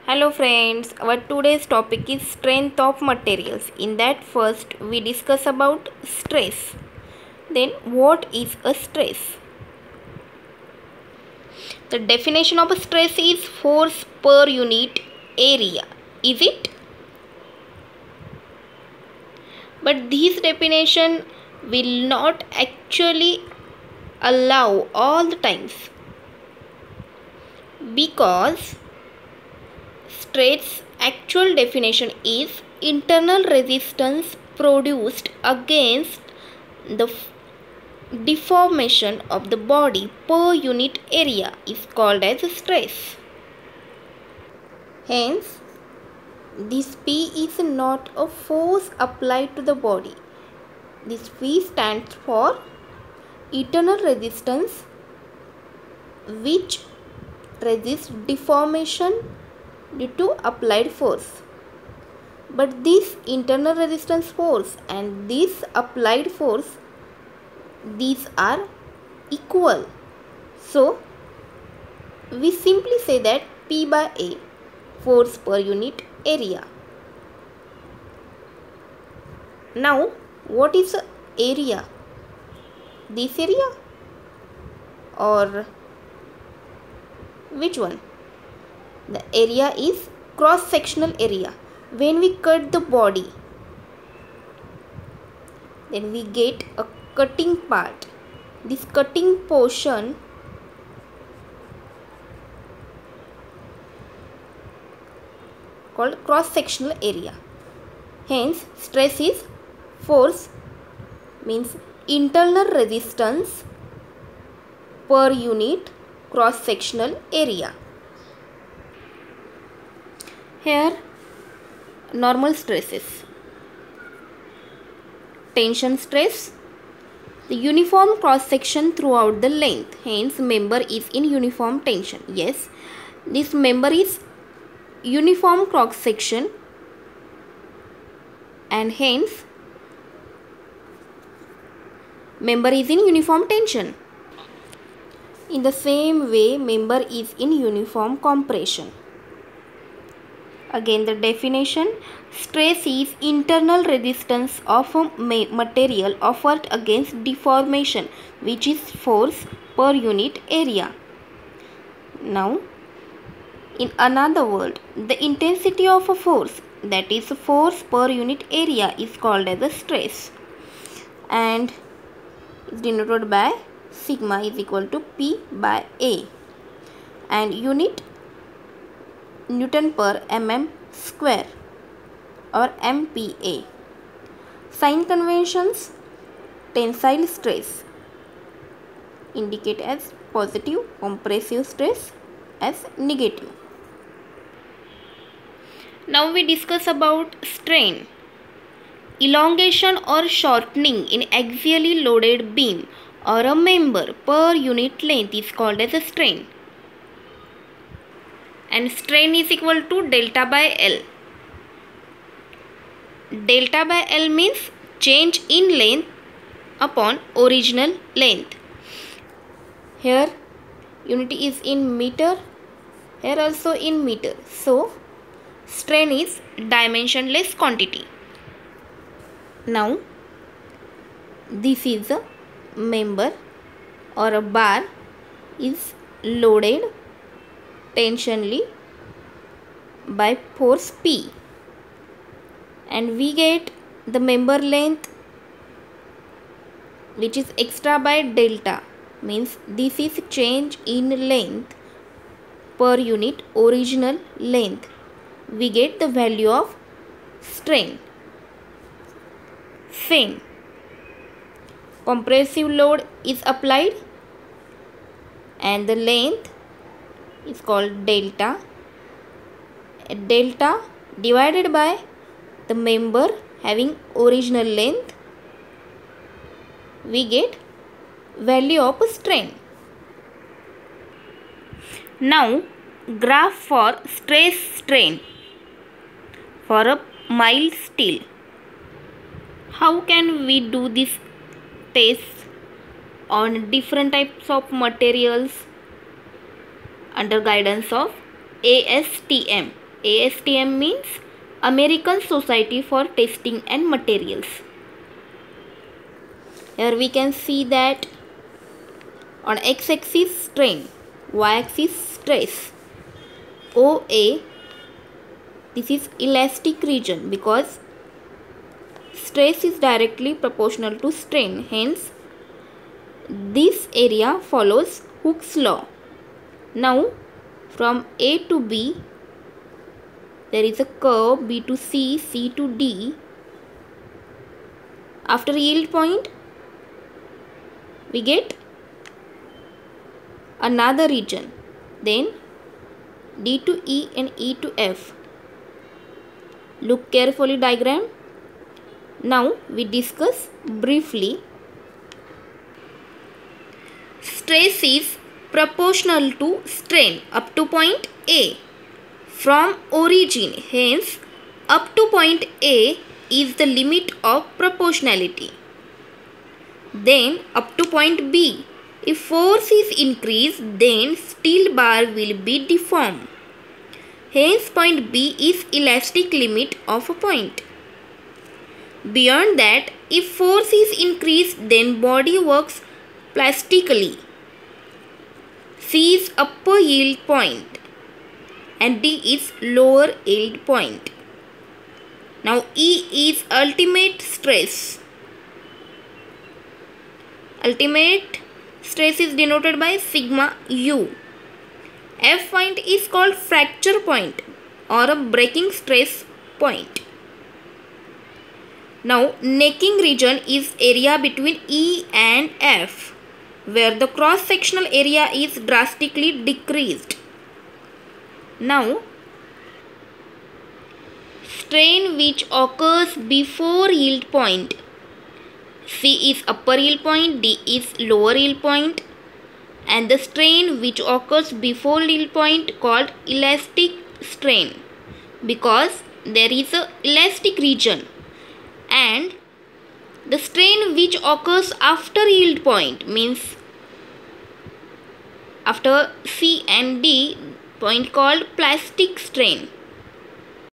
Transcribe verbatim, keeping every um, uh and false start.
Hello friends, our today's topic is strength of materials. In that first we discuss about stress. Then what is a stress? The definition of a stress is force per unit area. Is it? But this definition will not actually allow all the times, because stress actual definition is internal resistance produced against the deformation of the body per unit area is called as stress. Hence, this P is not a force applied to the body. This P stands for internal resistance which resists deformation due to applied force. But this internal resistance force and this applied force, these are equal. So, we simply say that P by A, force per unit area. Now, what is the area? This area or which one? The area is cross-sectional area. When we cut the body, then we get a cutting part. This cutting portion called cross-sectional area. Hence, stress is force means internal resistance per unit cross-sectional area. Here, normal stresses. Tension stress, the uniform cross section throughout the length, hence member is in uniform tension. Yes, this member is uniform cross section and hence member is in uniform tension. In the same way, member is in uniform compression. Again, the definition, stress is internal resistance of a material offered against deformation, which is force per unit area. Now, in another word, the intensity of a force, that is force per unit area, is called as a stress and is denoted by sigma is equal to P by A, and unit Newton per mm square or M P A. Sign conventions, tensile stress indicate as positive, compressive stress as negative. Now we discuss about strain. Elongation or shortening in axially loaded beam or a member per unit length is called as a strain. And strain is equal to delta by L. Delta by L means change in length upon original length. Here unit is in meter, here also in meter. So strain is dimensionless quantity. Now this is a member or a bar is loaded tensionally by force P, and we get the member length which is extra by delta, means this is change in length per unit original length. We get the value of strain. Same, compressive load is applied and the length is called delta. Delta divided by the member having original length, we get value of strain. Now graph for stress strain for a mild steel. How can we do this test on different types of materials under guidance of A S T M? A S T M means American Society for Testing and Materials. Here we can see that on x-axis strain, y-axis stress. O A, this is elastic region because stress is directly proportional to strain. Hence, this area follows Hooke's law. Now, from A to B, there is a curve B to C, C to D. After yield point, we get another region. Then D to E and E to F. Look carefully diagram. Now we discuss briefly. Stress is proportional to strain up to point A from origin. Hence, up to point A is the limit of proportionality. Then up to point B, if force is increased, then steel bar will be deformed. Hence, point B is elastic limit of a point. Beyond that, if force is increased, then body works plastically. C is upper yield point and D is lower yield point. Now E is ultimate stress. Ultimate stress is denoted by sigma U. F point is called fracture point or a breaking stress point. Now necking region is area between E and F, where the cross-sectional area is drastically decreased. Now, strain which occurs before yield point. C is upper yield point, D is lower yield point, and the strain which occurs before yield point called elastic strain because there is a elastic region, and the strain which occurs after yield point means after C and D point called plastic strain.